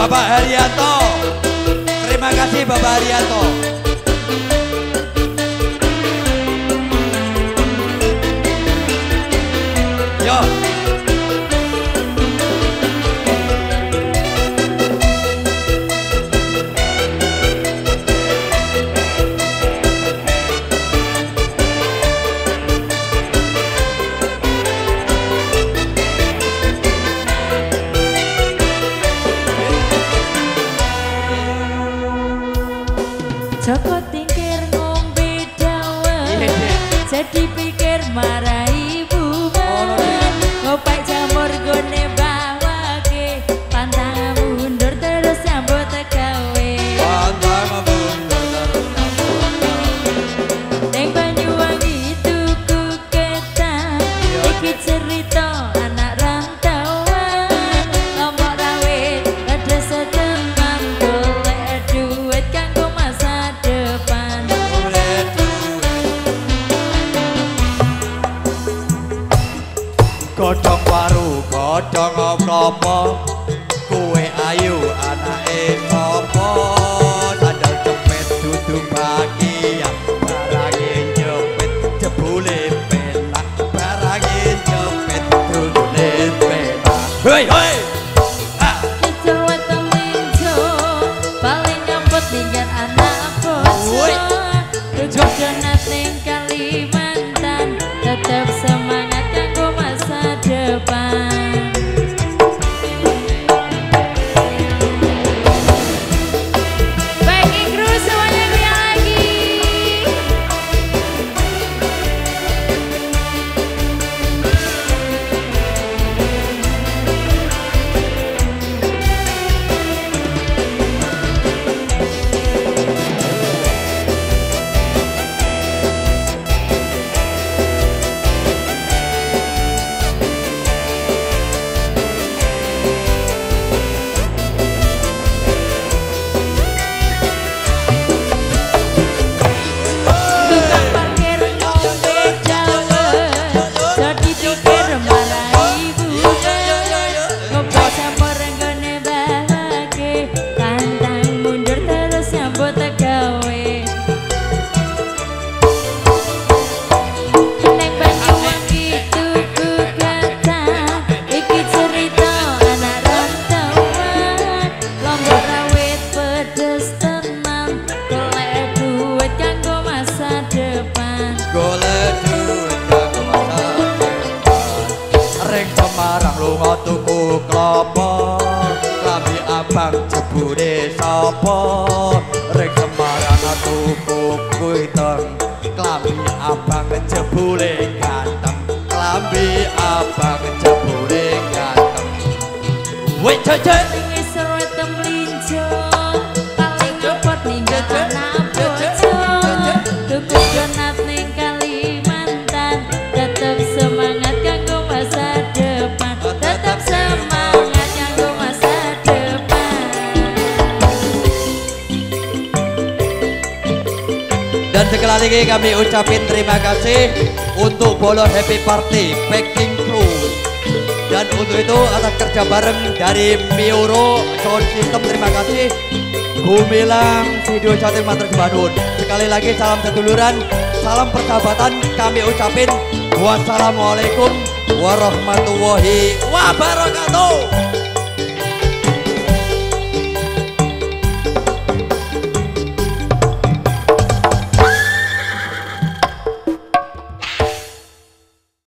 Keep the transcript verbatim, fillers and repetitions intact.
Bapak Haryanto. Terima kasih Bapak Haryanto. Yo. Joko tingkir ngombe dawet, jadi pikir marahi buman. Ngopak jamur gone bawake, pantang mundur terus nyambut gawe. Pantang mundur terus nyambut gawe. Neng Banyuwangi tuku ketan, iki cerita anak rantauan. Lombok rawit ada seteman, golek duit kanggo masa depan. Golek duit. Godhong waru, godhong klopo, kowe ayu anake sapa? Sandal jepit dudu bagian, barange jepit jebule penak, barange jepit jebule penak. Hei hei. Kecewa temenjo, paling nyambut tinggal anak bojo. Rujuk donat ning Kalimantan, tetap semangat kanggo masa depan. Bagi kru semuanya goyang lagi. Tukang parkir ngombe dawet, jadi pikir marahi buman. Ngopak campur nggone bawake, pantang mundur terus nyambut gawe. Neng Banyuwangi tuku ketan, iki cerita anak rantauan. Lombok rawit pedes tenan, golek duit kanggo masa depan. Golek duit kanggo masa depan. Ring Semarang lunga tuku klopo, klambi abang jebule sapa? Ring Semarang tuku kuiteng, klambi abang jebule ganteng, klambi abang jebule ganteng. Wait cecek. Tinggi seruit temlinjo, paling ngepot ninggal anak bojo. Tuku donat ning Kalimantan, tetap semangat kanggo masa depan. Tetap semangat kanggo masa depan. Dan sekali lagi kami ucapin terima kasih untuk Bolo Happy Party Packing Crew. Dan untuk itu atas kerja bareng dari Miuro Sound System, terima kasih. Gumilang Video Chatting Matur Bandung. Sekali lagi salam seduluran, salam persahabatan kami ucapin. Wassalamualaikum warahmatullahi wabarakatuh.